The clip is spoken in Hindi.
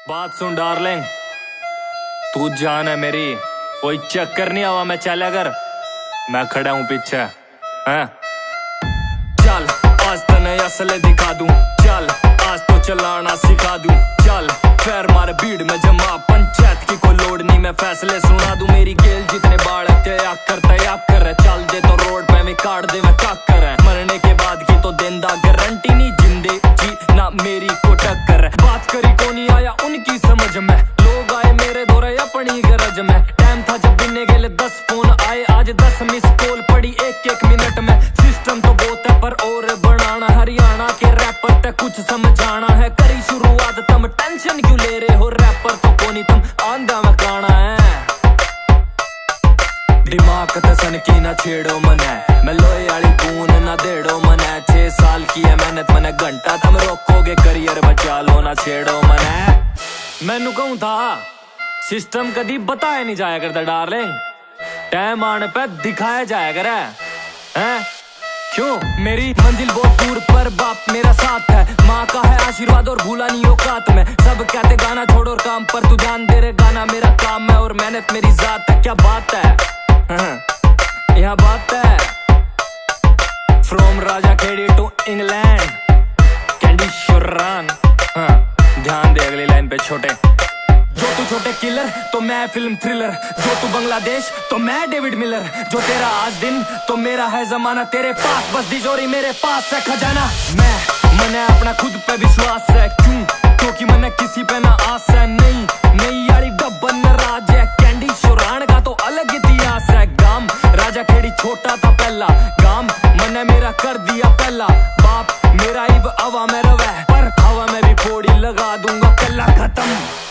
बात सुन डार्लिंग, तू जान है मेरी, कोई चक्कर नहीं आवा मैं चला कर, मैं खड़ा हूँ पीछे हैं। चल आज तने असले दिखा दूं, चल आज तो चलाना सिखा दूं, चल पैर मारे भीड़ में जमा, पंचायत की कोई लोड नहीं, मैं फैसले सुना दूं। मेरी गेल जितने बाढ़ तैयार कर, चल दे तो रोड पे मैं काट दे मैं काकर है। मरने के बाद की तो देंदा गारंटी नहीं, जिंदे जी ना मेरी को टक्कर है। बात करी को नहीं आया उनकी समझ में, लोग आए मेरे दौरे अपनी गरज में। टाइम था जब बिने गेले 10 फोन आए, आज 10 मिस कॉल पड़ी एक मिनट में। सिस्टम तो बहुत है पर और बनाना, हरियाणा के रैपर तक कुछ समझाना है। करी शुरुआत तुम टेंशन क्यों ले रहे हो, रैपर तो कोनी तुम आंधा में काना है। दिमाग तसन की ना छेड़ो मने, मैं लोहे वाली खून ना देड़ो मने। 6 साल की है मेहनत मने, घंटा तुम रोकोगे करियर बचा लो ना छेड़ो मने। मैनू कहूं था सिस्टम कदी बताया नहीं जाया करता डार्लिंग, टाइम आने पे दिखाया जाया करे हैं। क्यों मेरी मंजिल बहुत दूर पर बाप मेरा साथ है, माँ का है आशीर्वाद और भूला नहीं औकात में। सब कहते गाना छोड़ और काम पर तू ध्यान दे रे, गाना मेरा काम है और मेहनत मेरी जात है। क्या बात है यह बात है। From Raja Kheri to England, कैंडी शुरान। ध्यान दे अगली लाइन पे छोटे, जो तू छोटे किलर तो मैं फिल्म थ्रिलर, जो तू बांग्लादेश तो मैं डेविड मिलर। जो तेरा आज दिन तो मेरा है जमाना, तेरे पास बस तिजोरी मेरे पास है खजाना। मने अपना खुद पे विश्वास है, क्यों क्योंकि मने किसी पे ना आस है। नहीं यारी डब्बन राज है, कैंडी शुरान का तो अलग इतिहास है। गाम राजा खेड़ी छोटा था पहला, गाम मने मेरा कर दिया पहला। बाप मेरा इब हवा में रवे, पर हवा में भी फोड़ी लगा दूंगा कल्ला खत्म।